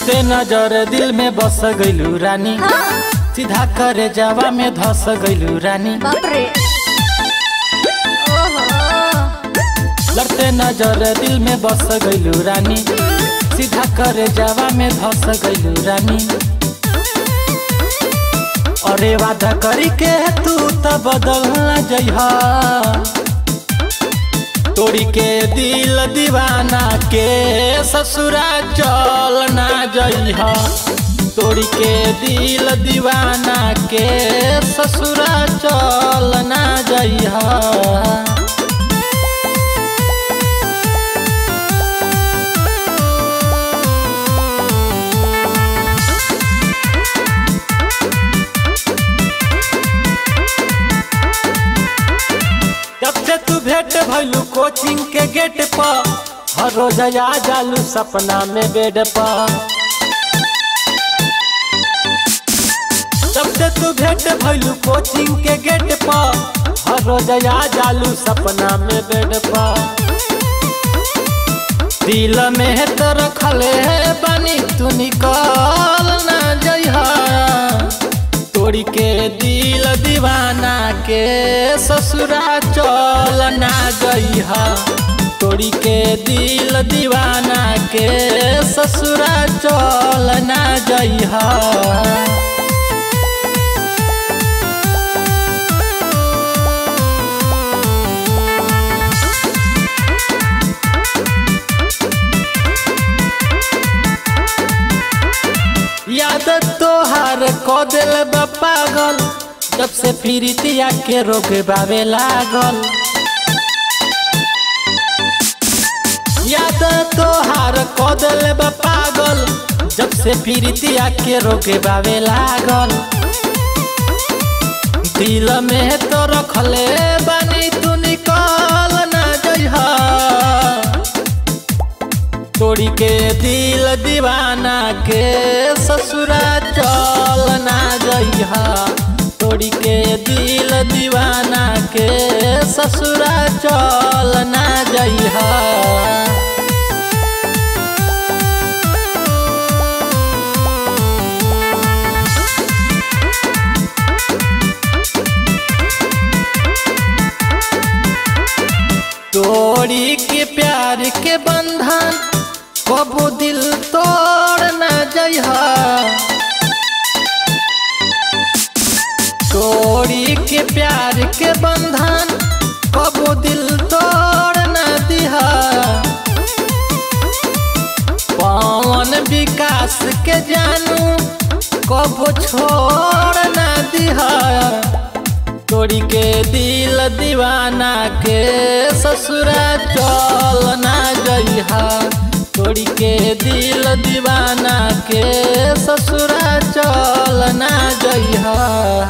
लड़ते नजर दिल में बस गइलू रानी, सीधा करे जावा में धस गइलू रानी। लड़ते नजर दिल में बस गइलू रानी, सीधा करे जावा में धस गइलू रानी। अरे वादा करी के तू तो बदल न जइहा, तोड़ी के दिल दीवाना के ससुरा चल ना जइहा। तोड़ी के दिल दीवाना के ससुरा चल ना जइहा। जब से तू भेंट भइलू कोचिंग के गेट पर, हर रोज आ जालू सपना में बेड पर। जब से तू भेंट भइलू कोचिंग के गेट पर, हर रोज आ जालू सपना में बेड पर। दिल में तो रखले बानी तू निकल ना जइहा। तोड़ी के दिल दीवाना के ससुरा चल ना जइहा। तोड़ी के दिल दीवाना के ससुरा चल ना जइहा। याद तोहार को दिल बा पागल, जब से प्रीतिया के रोग बावे लागल। याद तोहार को दिल बा पागल, जब से प्रीतिया के रोग बावे लागल। दिल में तो रखले बानी तू निकल ना जइहा। तोड़ी के दिल दीवाना के ससुरा चल ना जइहा। तोड़ी के दिल दीवाना के ससुरा चल ना जइहा। तोड़ी के प्यार के बंधन कबो दिल तोड़ ना जइहा। तोड़ी के प्यार के बंधन कबो दिल तोड़ ना दिहा। पवन विकास के जानू कबो छोड़ ना दिहा। तोड़ी के दिल दीवाना के ससुरा चल ना जइहा। तोड़ी के दिल दीवाना के ससुरा चल ना जइहा।